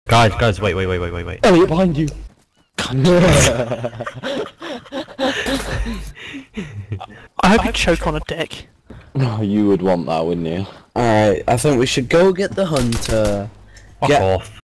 Guys, wait. Elliot, behind you. I hope you choke on a dick. No, you would want that, wouldn't you? Alright, I think we should go get the hunter. Fuck off.